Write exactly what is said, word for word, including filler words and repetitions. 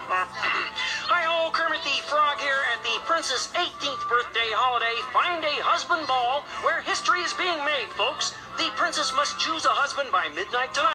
Hi-ho, Kermit the Frog here at the Prince's eighteenth birthday holiday Find a Husband Ball, where history is being made, folks. The princess must choose a husband by midnight tonight.